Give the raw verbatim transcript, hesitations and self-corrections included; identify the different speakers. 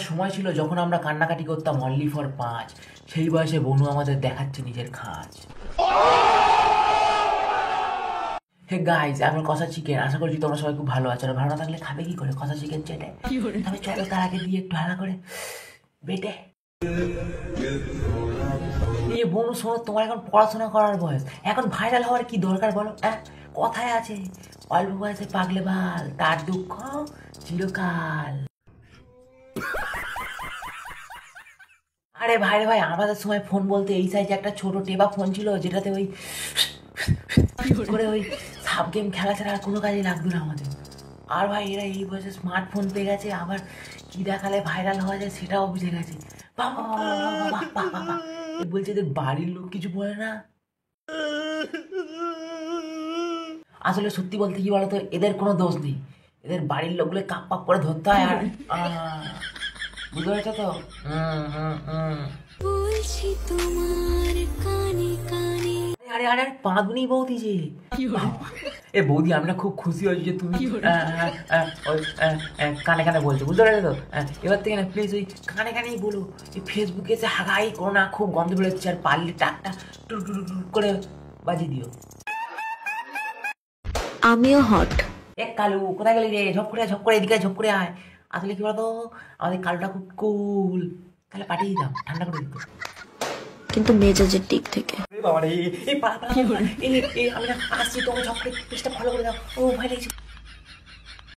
Speaker 1: সময় ছিল যখন আমরা কান্নাকাটি করতাম অনলি ফর পাঁচ। সেই বয়সে বনু আমাদের দেখাচ্ছে নিজের খাঁজ। হে গাইজ, এখন কষা চিকেন। আশা করছি তোমরা সবাই খুব ভালো আছো। আর ভালো না থাকলে খাবে কি করে কষা চিকেন চেটে? তবে চলো তার আগে দিয়ে একটু হালা করে বেটে। এই বনু শোনো, তোমার এখন পড়াশোনা করার বয়স, এখন ভাইরাল হওয়ার কি দরকার বলো? হ্যাঁ, কথায় আছে অল্প বয়সে পাগলে বাল, তার দুঃখ চিরকাল। আরে ভাই রে ভাই, আমাদের সময় ফোন বলতে এই সাইজে একটা ছোট টেবা ফোন ছিল, যেটাতে ওই করে ওই সাব গেম খেলা ছাড়া আর কোনো কাজে লাগতো না আমাদের। আর ভাই এরা এই বয়সে স্মার্টফোন পেয়ে গেছে, আবার কি দেখালে ভাইরাল হওয়া যায় সেটাও বুঝে গেছে। বাবা বাবা বাবা, বলছে এদের বাড়ির লোক কিছু বলে না। আসলে সত্যি বলতে কি বলতো, এদের কোনো দোষ নেই, এদের বাড়ির লোকগুলো কাপ পাপ করে ধরতে হয়। আর বুঝতে পেরেছো তো? হম হম হম বলছি তোমার কানে কানে। আরে আরে আরে পাঁদনি বৌদি যে, এ বৌদি আমি না খুব খুশি হয়েছি যে তুমি কানে কানে বলছো, বুঝতে পেরেছো তো? এবার থেকে না প্লিজ ওই কানে কানেই বলো। এই ফেসবুকে এসে হাগাই করো না, খুব গন্ধ বেরোচ্ছে। আর পারলে টাকটা টুক টুক টুক করে বাজিয়ে দিও।
Speaker 2: আমিও হট।
Speaker 1: এক কালু, কোথায় গেলি রে? ঝপ করে ঝপ করে এদিকে ঝপ করে আয়। আসলে কি বলতো, আমাদের কালুটা খুব কুল, তাহলে পাঠিয়ে দিতাম, ঠান্ডা করে দিত।
Speaker 2: কিন্তু মেজাজের দিক থেকে
Speaker 1: বাবা রে, এই পালা পালা, এই আমি না আসছি, তোকে ঝপ করে পেজটা ফলো করে দাও। ও ভাই